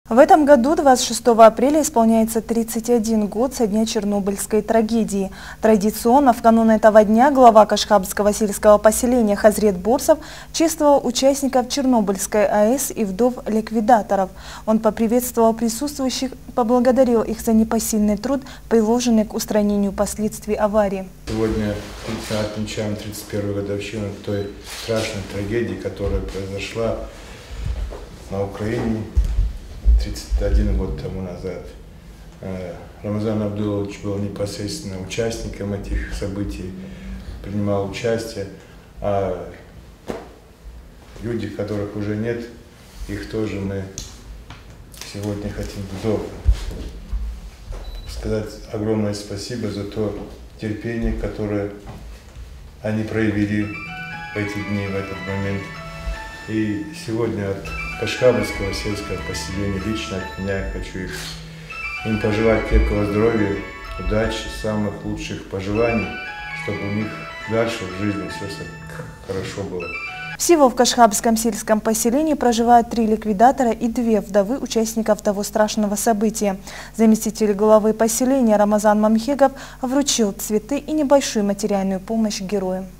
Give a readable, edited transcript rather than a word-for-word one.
В этом году, 26 апреля, исполняется 31 год со дня Чернобыльской трагедии. Традиционно в канун этого дня глава Кашхабского сельского поселения Хазрет Борсов чествовал участников Чернобыльской АЭС и вдов ликвидаторов. Он поприветствовал присутствующих, поблагодарил их за непосильный труд, приложенный к устранению последствий аварии. Сегодня отмечаем 31-ю годовщину той страшной трагедии, которая произошла на Украине 31 год тому назад. Рамазан Абдулович был непосредственно участником этих событий, принимал участие, а люди, которых уже нет, их тоже мы сегодня хотим вдов сказать огромное спасибо за то терпение, которое они проявили в эти дни, в этот момент. И сегодня от Кашхабского сельского поселения лично от меня хочу им пожелать крепкого здоровья, удачи, самых лучших пожеланий, чтобы у них дальше в жизни все хорошо было. Всего в Кашхабском сельском поселении проживают 3 ликвидатора и 2 вдовы участников того страшного события. Заместитель главы поселения Рамазан Мамхегов вручил цветы и небольшую материальную помощь героям.